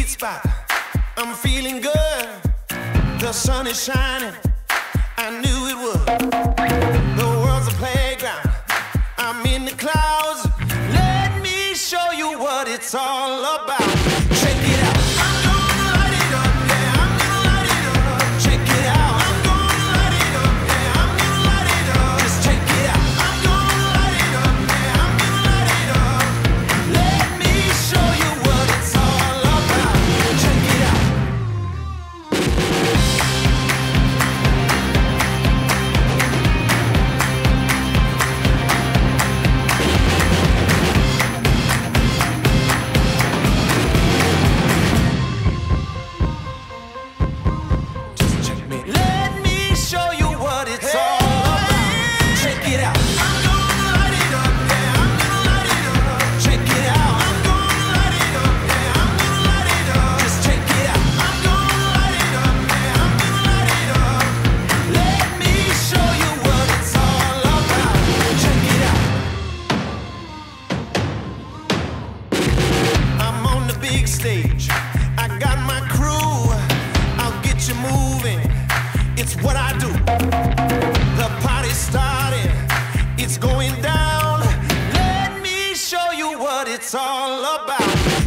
sweet spot. I'm feeling good. The sun is shining. I knew it would. The world's a playground. I'm in the clouds. Let me show you what it's all about. Check it out. I'm gonna light it up. Yeah, I'm gonna light it up. Check it out. I'm gonna light it up. Yeah, I'm gonna light it up. Just check it out. I'm gonna light it up. Yeah, I'm gonna light it up. Let me show you what it's all about. Check it out. Let me show you what it's all about. Check it out. I'm gonna light it up. Yeah, I'm gonna light it up. Check it out. I'm gonna light it up. Yeah, I'm gonna light it up. Just check it out. I'm gonna light it up. Yeah, I'm gonna light it up. Let me show you what it's all about. Check it out. I'm on the big stage. I got my crew. I'll get you moving. It's what I do. The party's started. It's going down. Let me show you what it's all about.